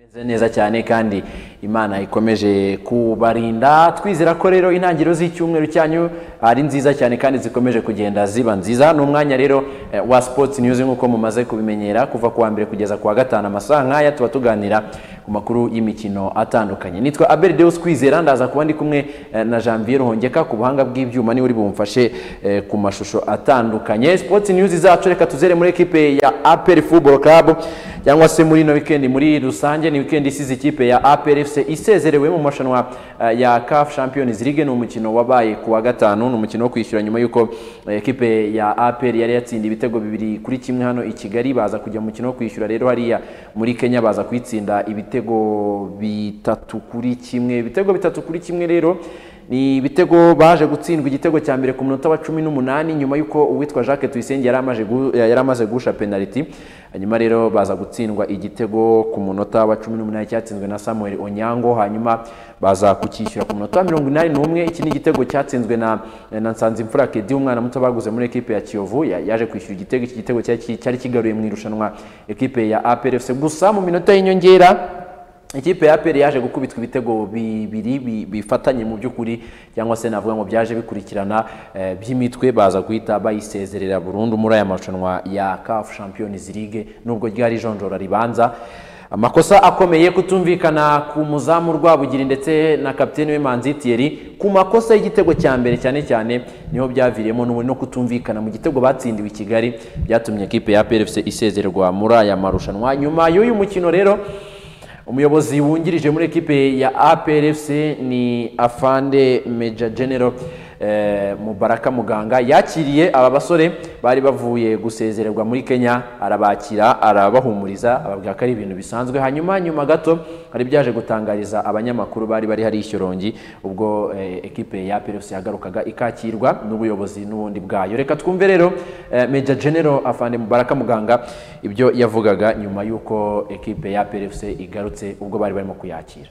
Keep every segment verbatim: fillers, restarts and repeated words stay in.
neza cyane kandi Imana ikomeje kubarinda twizera ko rero intangiriro z'icyumweru cyanyu ari nziza cyane kandi zikomeje kugenda ziba nziza no mwanya rero eh, wa Sports News nkuko mumaze kubimenyera kuva kuwa mbere kugeza kuwa gatanu amasaha nkaya tuba tuganira ku makuru y'imikino atandukanye. Nitwa Abel Deus Kwizera ndaza kuba ndi kumwe eh, na Janvier Hongeka ku buhanga bw'ibyuma ni uri bumfashe eh, ku mashusho atandukanye. Sports News zacu reka tuzere muri equipe ya A P R Football Club cyangwa se muri no weekend muri rusange ni weekend isize ikipe ya A P R F C isezerewe mu mashanwa uh, ya C A F Champions League no umukino wabaye kuwa gatanu no umukino wo kwishyura nyuma yuko uh, ekipe ya A P R yari yatsinda ibitego bibiri kuri kimwe hano i Kigali baza kujya mu mukino wo kwishyura rero hariya muri Kenya baza kwitsinda ibitego bitatu kuri kimwe ibitego bitatu kuri kimwe rero ni bitego baje gutsindwa igitego cya mbere ku munota wa cumi n'umunani nyuma yuko uwitwa Jacques Tuyisenge yaramaje yaramaze gusha penalty hanyuma rero baza gutsindwa igitego ku munota wa cumi n'umunani cyatsinzwe na Samuel Onyango hanyuma baza kukishyura ku munota wa mirongo inani n'umwe iki ni igitego cyatsinzwe na na Nsanzimfura Kedi umwana muto baguze muri equipe ya Kiyovu yaje kwishyura igitego iki gitego cyari kigaruye mu irushanwa equipe ya A P R F C gusa mu minota y'inyongera ikipe ya A P R yaje gukubitwa ibitego bibiri bifatanye mu by'ukuri cyangwa se navuga ngo byaje bikurikirana e, by'imitwe baza guhita bayisezerera burundu muri aya marushanwa ya C A F Champions League nubwo ryari jonjora ribanza. Amakosa akomeye kutumvikana ku muzamu Rwabugiri ndetse na kapiteni we Manzi Thierry ku makosa y'igitego cya mbere cyane cyane niho byaviriyemo no kutumvikana mu gitego batsindiwe i Kigali byatumye ikipe ya A P R F C isezererwa muri aya marushanwa. Nyuma y'uyu mukino rero umuyobozi wungirije muri ekipe ya A P R F C ni Afande Major General eh, Mubaraka Muganga yakiriye aba basore bari bavuye gusezererwa muri Kenya arabakira arabahumuriza ababwira ko ari ibintu bisanzwe hanyuma nyuma gato hari byaje gutangariza abanyamakuru bari bari hari ishyorongi ubwo eh, ekipe ya A P R F C yagarukaga ikakirwa n'ubuyobozi n'ubundi bwayo. Reka twumve rero eh, Major General Afande Mubaraka Muganga ibyo yavugaga nyuma yuko ekipe ya A P R F C igarutse ubwo bari barimo kuyakira.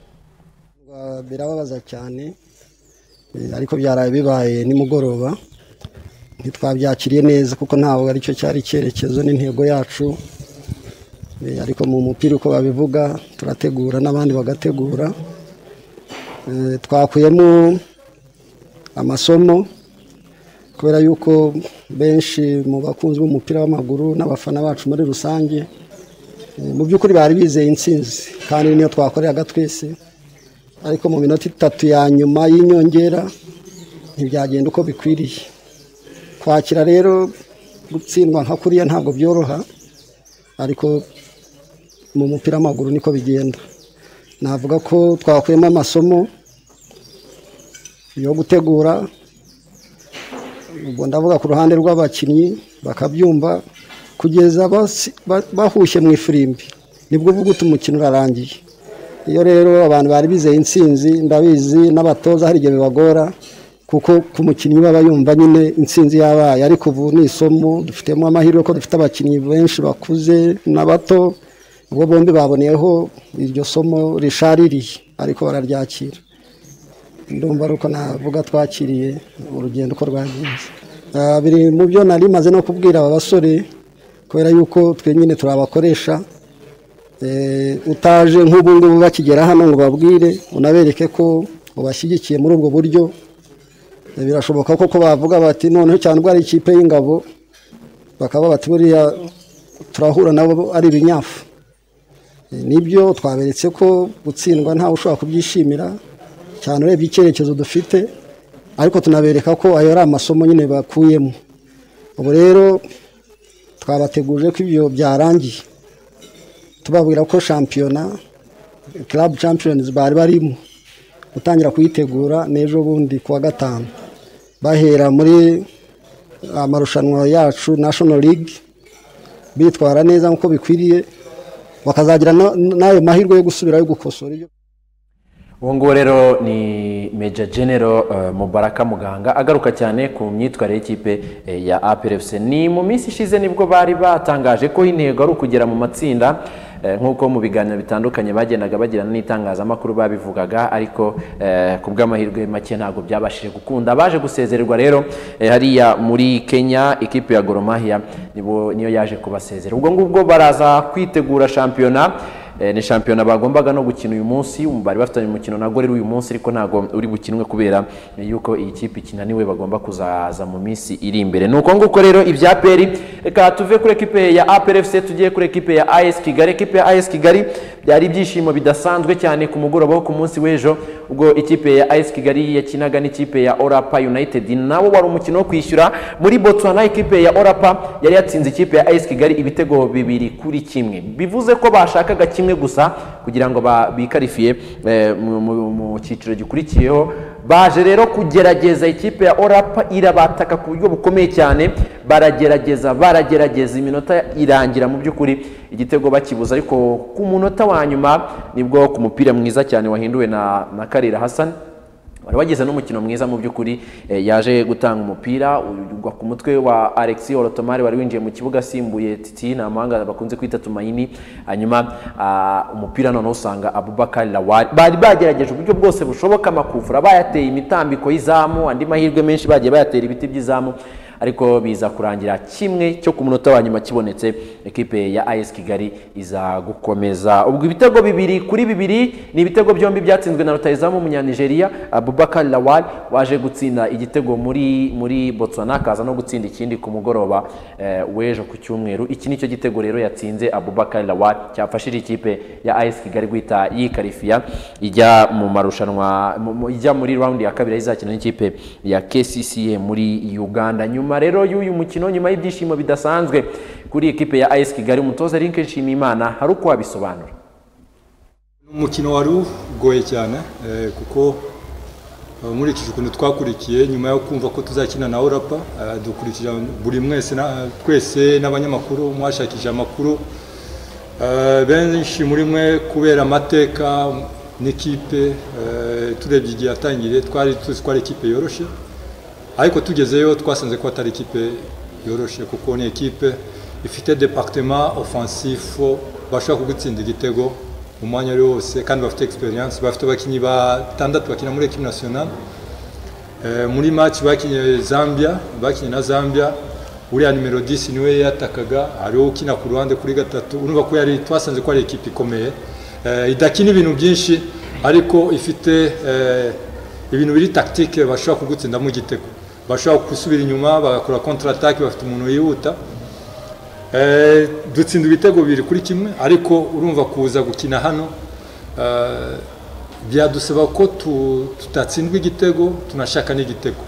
Birababaza cyane ariko byaraye bibaye nimugoroba ntitwabyakiriye neza kuko ntawo ari cyo cyari cyerekezo n'intego yacu ariko mu mupira uko babivuga turategura n'abandi bagategura twakuyemo amasomo kubera yuko benshi mu bakunzi b'umupira w'amaguru n'abafana bacu muri rusange mu by'ukuri bari bizeye intsinzi kandi niyo twakoreraga twese ariko mu minota itatu ya nyuma y'inyongera ntibyagenda uko bikwiriye. Kwakira rero gutsindwa nka kuriya ntabwo byoroha ariko mu mupira w'amaguru niko bigenda. Navuga ko twakuyemo amasomo yo gutegura ubwo ndavuga ku ruhande rw'abakinnyi bakabyumva kugeza bahushye mu ifirimbi nibwo uvuga uti umukino urarangiye. Iyo rero abantu bari bizeye intsinzi ndabizi n'abatoza hari igihe bibagora kuko ku mukinnyi baba yumva nyine intsinzi yabaye ariko ubu ni isomo dufitemo amahirwe ko dufite abakinnyi benshi bakuze n'abato ubwo bombi baboneyeho iryo somo rishaririye ariko bararyakira. Ndumva ruko navuga twakiriye urugendo ko rwagenze biri mu byo nari maze no kubwira aba basore kubera yuko twe nyine turabakoresha utaje nk'ubu ngubu bakigera hano ngo babwire unabereke ko ubashyigikiye muri ubwo buryo birashoboka koko bavuga bati noneho cyane ubwo ari ikipe y'ingabo bakaba bati buriya turahura nabo ari ibinyafu. Nibyo twaberetse ko gutsindwa ntawe ushobora kubyishimira cyane urebye icyerekezo dufite ariko tunabereka ko ayo ari amasomo nyine bakuyemo. Ubu rero twabateguje ko ibyo byarangiye tubabwira ko shampiyona Club Champions bari barimo gutangira kuyitegura n'ejo bundi kuwa gatanu bahera muri amarushanwa yacu National League bitwara neza nkuko bikwiriye bakazagira nayo mahirwe yo gusubirayo gukosora ibyo. Uwo ngo rero ni Major General uh, Mubaraka Muganga agaruka cyane ku myitwarire y'ikipe eh, ya A P R F C. Ni mu minsi ishize nibwo bari batangaje ko intego ari ukugera mu matsinda nkuko mu biganiro bitandukanye bagendaga bagirana n'itangazamakuru babivugaga ariko ku bw'amahirwe make ntabwo byabashije gukunda. Baje gusezererwa rero hariya muri Kenya, ikipe ya Gor Mahia nibo niyo yaje kubasezera. Ubwo ngubwo baraza kwitegura shampiyona eh, ni shampiyona bagombaga no gukina uyu munsi bari bafitanye umukino na Gorero uyu munsi ariko ntago uri bukinwe kubera yuko iyi kipe kinaniwe bagomba kuzaza mu minsi iri imbere nuko nguko rero ibya A P R reka tuve kuri equipe ya A P R F C tugiye kuri equipe ya A S Kigali equipe ya A S Kigali byari ibyishimo bidasanzwe cyane ku mugoroba wo ku munsi w'ejo ubwo ikipe ya A S Kigali yakinaga n'ikipe ya Orapa United nabo wari umukino wo kwishyura muri Botswana ikipe ya Orapa yari yatsinze ikipe ya A S Kigali ibitego bibiri kuri kimwe bivuze ko bashakaga kimwe gusa kugira ngo bikarifiye eh, mu cyiciro gikurikiyeho baje rero kugerageza ikipe ya Orapa irabataka ku buryo bukomeye cyane baragerageza baragerageza iminota irangira mu by'ukuri igitego bakibuza ariko ku munota wa nyuma nibwo ku mupira mwiza cyane wahinduwe na na Karira Hassan wari wageze n'umukino mwiza mu by'ukuri eh, yaje gutanga umupira ugwa ku mutwe wa Alexis Orotomari wari winjiye mu kibuga asimbuye Titi na Manga bakunze kwita Tumaini hanyuma uh, umupira none usanga Abubakar Lawal bari bagerageje uburyo bwose bushoboka makufura bayateye imitambiko y'izamu andi mahirwe menshi bagiye bayatera ibiti by'izamu ariko biza kurangira kimwe cyo ku munota wa nyuma kibonetse ekipe ya A S Kigali iza gukomeza ubwo ibitego bibiri kuri bibiri ni ibitego byombi byatsinzwe na rutahizamu umunyanigeriya Abubakar Lawal waje gutsinda igitego muri muri Botswana kaza no gutsinda ikindi ku mugoroba eh, wejo ku cyumweru iki nicyo gitego rero yatsinze Abubakar Lawal cyafashije ikipe ya A S Kigali guhita yikarifia ijya mu marushanwa ijya muri round ya kabiri izakina n'ikipe ya K C C A muri Uganda nyuma rero y'uyu mukino nyuma y'ibyishimo bidasanzwe kuri ekipe ya A S Kigali umutoza Link Nshimiyimana hari uko wabisobanura umukino wari ugoye cyane eh, kuko muri iki kintu twakurikiye nyuma yo kumva ko tuzakina na Orapa uh, dukurikira buri mwese na twese n'abanyamakuru mwashakije amakuru uh, benshi muri mwe kubera amateka n'ikipe uh, turebye igihe atangire twari tuzi ko ari ikipe yoroshe ariko tugezeyo twasanze ko atari ikipe yoroshe kuko ni ikipe ifite departement offensif bashaka kugutsinda igitego mu mwanya wose kandi bafite experience bafite abakinyi batandatu bakina muri equipe nationale eh, muri match bakinye Zambia bakinye na Zambia uriya numero dix niwe yatakaga ariho ukina ku ruhande kuri gatatu urumva ko yari twasanze ko ari ikipe ikomeye eh, idakina ibintu byinshi ariko ifite eh, ibintu biri tactique bashaka kugutsinda mu gitego bashaka gusubira inyuma bagakora contre attaque bafite umuntu yihuta eh dutsinda ibitego biri kuri kimwe ariko urumva kuza gukina hano eh byadusaba ko tutatsindwa igitego tunashaka n'igitego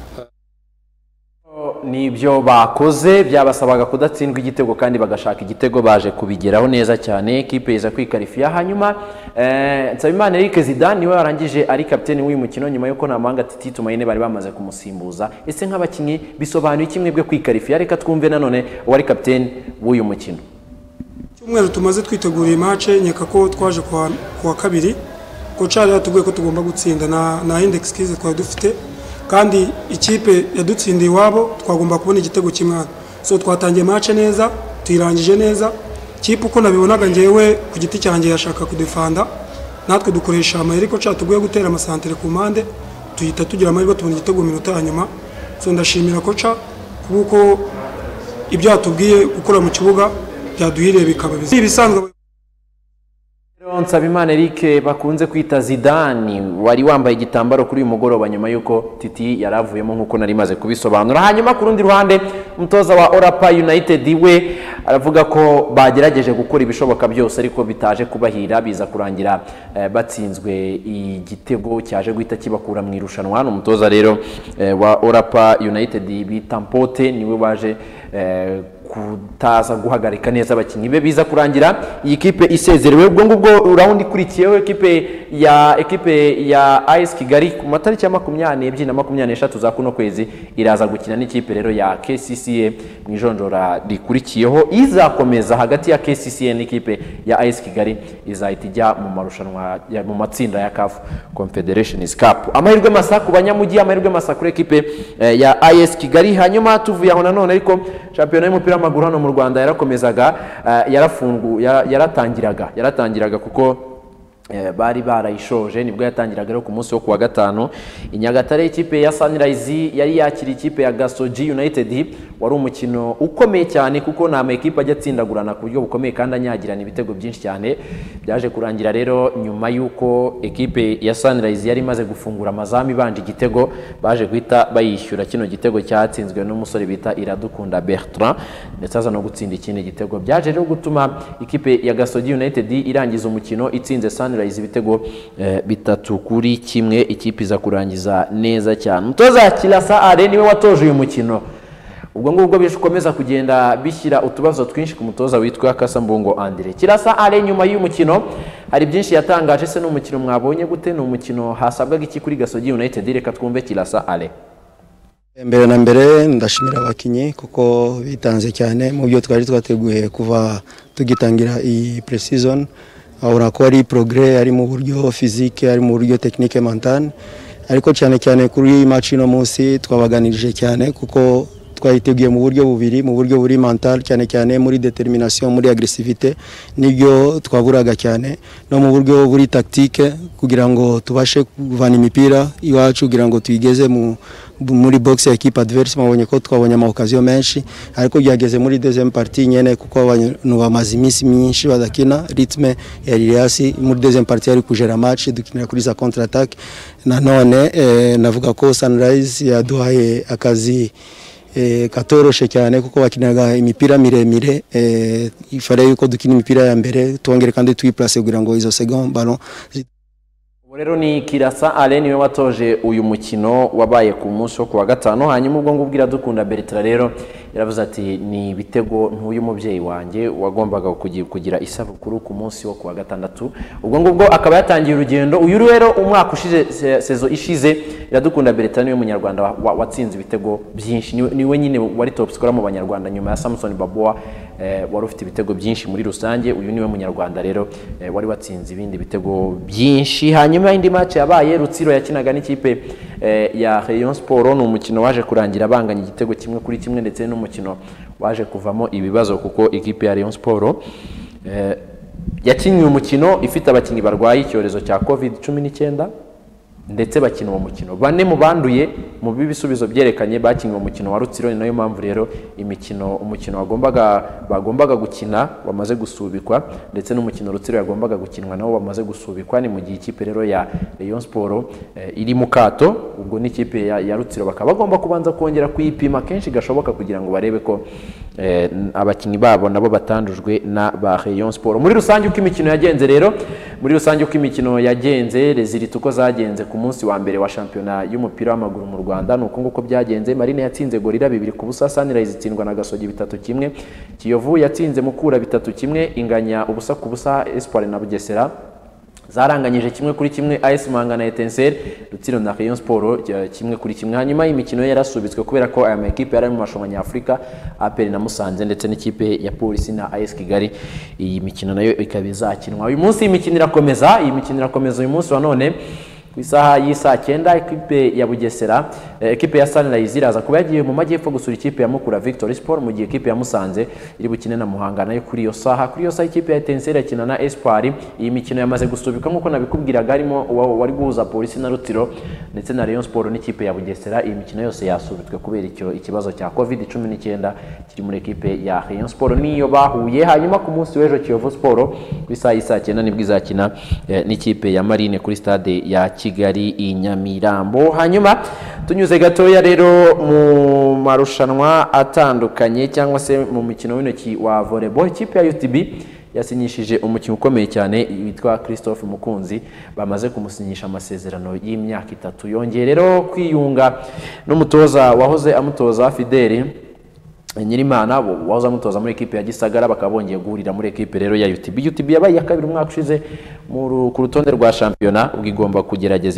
nibyo bakoze byabasabaga kudatsindwa igitego kandi bagashaka igitego baje kubigeraho neza cyane ekipe iza kwikarifia hanyuma eh Nsabimana Eric Zidane niwe warangije ari captain w'uyu mukino nyuma yuko namanga Titi Tumaine bari bamaze kumusimbuza ese nk'abakinyi bisobanuye kimwe bwe kwikarifia reka twumve nanone wari captain w'uyu mukino cyumweru tumaze twitegura match nyeka ko twaje kwa kwa kabiri ko cyari yatubwiye ko tugomba gutsinda na na index kize kwa dufite kandi ikipe yadutsindiye wabo twagomba kubona igitego kimwe so twatangiye match neza tuyirangije neza kipe uko nabibonaga ngewe ku giti cyanjye yashaka kudefanda natwe dukoresha amayeri ko cyatubwiye gutera amasantere ku mpande tuhita tugira amahirwe tubona igitego minota ya nyuma so ndashimira koca kuko ibyo yatubwiye gukora mu kibuga byaduhiriye bikaba bisanzwe Nsabimana Eric bakunze kwita Zidane wari wambaye igitambaro kuri uyu mugoroba nyuma yuko Titi yaravuyemo nkuko nari maze kubisobanura hanyuma ku rundi ruhande umutoza wa Orapa United we aravuga ko bagerageje gukora ibishoboka byose ariko bitaje kubahira biza kurangira eh, batsinzwe igitego cyaje guhita kibakura mu irushanwa hano umutoza rero eh, wa Orapa United bitampote niwe waje eh, kutaza guhagarika neza abakinyi be biza kurangira iyi kipe isezerewe ubwo ngubwo round ikurikiyeho ekipe ya ekipe ya A S Kigali ku matariki ya makumyabiri n'ebyiri na makumyabiri n'eshatu za kuno kwezi iraza gukina n'ikipe rero ya K C C A mu ijonjora rikurikiyeho izakomeza hagati ya K C C A n'ikipe ya A S Kigali izahita ijya mu marushanwa ya mu matsinda ya C A F Confederations Cup amahirwe masa ku banyamujyi amahirwe masa kuri ekipe eh, ya A S Kigali hanyuma tuvuye aho nanone ariko champion y'umupira w'amaguru hano mu Rwanda yarakomezaga uh, yarafungu yaratangiraga yaratangiraga kuko bari barayishoje nibwo yatangiraga rero ku munsi wo kuwa gatanu. I Nyagatare ikipe ya Sunrise yari yakira ikipe ya Gasogi United, wari umukino ukomeye cyane kuko nta makipe ajya atsindagurana ku buryo bukomeye kandi anyagirana ibitego byinshi cyane. Byaje kurangira rero nyuma yuko ekipe ya Sunrise yari imaze gufungura amazamu ibanje igitego, baje guhita bayishyura kino gitego cyatsinzwe n'umusore bita Iradukunda Bertrand ndetse aza no gutsinda ikindi gitego. Byaje rero gutuma ikipe ya Gasogi United irangiza umukino itsinze Sunrise ibitego eh, bitatu kuri kimwe. Ikipe iza kurangiza neza cyane. Umutoza Kirasa Ale niwe watoje uyu mukino. Ubwo ngubwo bishukomeza kugenda bishyira utubazo twinshi ku mutoza witwa Kasambungo Andre. Kirasa Ale nyuma y'uyu mukino hari byinshi yatangaje. Se n'umukino mwabonye gute? Ni umukino hasabwaga iki kuri Gasogi United? Reka twumve Kirasa Ale. Mbere na mbere ndashimira abakinyi kuko bitanze cyane mu byo twari twateguye kuva tugitangira iyi pre-season. Ahora ko ari progrès ari mu buryo physique ari mu buryo technique mental, ariko cyane cyane kuri match no munsi twabaganirije cyane kuko twayiteguye mu buryo bubiri, mu buryo buri mental cyane cyane muri determination muri agressivité nibyo twaburaga cyane, no mu buryo buri tactique kugira ngo tubashe kuvana imipira iwacu kugira ngo tuyigeze mu muri box ya equipe adverse. Mabonye ko twabonye ama occasion menshi, ariko byageze muri deuxième partie nyene kuko abantu bamaze iminsi myinshi badakina rythme ya Liliasi. Muri deuxième partie ari kujera match dukinira kuri za contre attaque. Nanone eh, navuga ko Sunrise yaduhaye akazi eh, katoroshe cyane kuko bakinaga imipira miremire, eh, ifare yuko dukina imipira ya mbere twongere kandi twiplace kugira ngo izo second ballon. Rero ni Kirasa Ale niwe watoje uyu mukino wabaye ku munsi wo kuwa gatanu. Hanyuma ubwo ngubwo Iradukunda Bertrand rero yaravuze ati ni bitego ntuyu mubyeyi wanjye wagombaga kugira isabukuru ku munsi wo kuwa gatandatu. Ubwo ngubwo akaba yatangiye urugendo. Uyu rero umwaka ushize sezo ishize Iradukunda Bertrand niwe munyarwanda watsinze ibitego byinshi, niwe nyine wari top scorer mu banyarwanda nyuma ya Samson Baboa eh, wari ufite ibitego byinshi muri rusange. Uyu niwe munyarwanda rero eh, wari watsinze ibindi bitego byinshi. Hanyuma indi match yabaye Rutsiro yakinaga n'ikipe eh, ya Rayon Sport. Ni umukino waje kurangira banganya igitego kimwe kuri kimwe ndetse n'umukino waje kuvamo ibibazo kuko ikipe ya Rayon Sport eh, yakinnye umukino ifite abakinnyi barwaye icyorezo cya covid cumi n'icyenda ndetse bakina uwo mukino. Bane mu banduye mu bibisubizo byerekanye bakinnye uwo mukino wa Rutsiro. Ni nayo mpamvu rero imikino umukino wagombaga bagombaga gukina wamaze gusubikwa ndetse n'umukino Rutsiro yagombaga gukinwa nawo wamaze gusubikwa. Ni mu gihe ikipe rero ya Rayon Sport eh, iri mu kato. Ubwo n'ikipe ya, ya Rutsiro bakaba bagomba kubanza kongera kuyipima kenshi gashoboka kugira ngo barebe ko eh, abakinnyi babo nabo batandujwe na ba Rayon Sport. Muri rusange uko imikino yagenze rero muri rusange uko imikino yagenze rezilita uko zagenze ku munsi wa mbere wa shampiyona y'umupira w'amaguru mu Rwanda nuko nguko byagenze. Marine yatsinze Gorira bibiri ku busa, Sunrise itsindwa na Gasogi bitatu kimwe, Kiyovu yatsinze Mukura bitatu kimwe, inganya ubusa ku busa Espoir na Bugesera zaranganyije kimwe kuri kimwe, A S Manga na Etincelle, Rutsiro na Rayon Sport kimwe kuri kimwe. Hanyuma imikino yarasubitswe kubera ko aya makipe yari mu mashomanya ya Afrika, A P R na Musanze ndetse n'ikipe ya Polisi na A S Kigali. Iyi mikino nayo ikaba izakinwa uyu munsi. Imikino irakomeza, iyi mikino irakomeza uyu munsi wa none ku isaha y'isa cyenda. Ekipe ya Bugesera ekipe ya Sunrise iraza kuba yagiye mu majyepfo gusura ikipe ya Mukura Victory Sport, mu gihe ekipe ya Musanze iri bukine na Muhanga nayo kuri iyo saha. Kuri iyo saha ikipe ya Etincelle yakina na Espoir. Iyi mikino yamaze gusubika nkuko nabikubwiraga, harimo wari guhuza Polisi na Rutsiro ndetse na Rayon Sport n'ikipe ya Bugesera. Iyi mikino yose yasubitswe kubera icyo ikibazo cya covid cumi n'icyenda kiri muri ekipe ya Rayon Sport niyo bahuye. Hanyuma ku munsi w'ejo Kiyovu Sport ku isaha y'isa cyenda nibwo izakina eh, n'ikipe ya Marine kuri stade ya Kigali i Nyamirambo. Hanyuma tunyuze gatoya rero mu marushanwa atandukanye cyangwa se mu mikino w'intoki wa volleyball, ikipe ya U T B yasinyishije umukino ukomeye cyane witwa Christophe Mukunzi, bamaze kumusinyisha amasezerano y'imyaka itatu. Yongeye rero kwiyunga n'umutoza wahoze amutoza Fideli Nyirimana wahoze amutoza muri ekipe ya Gisagara, bakaba bongeye guhurira muri ekipe rero ya U T B. U T B yabaye ya kabiri umwaka ushize ku rutonde rwa shampiyona, ubwo igomba kugerageza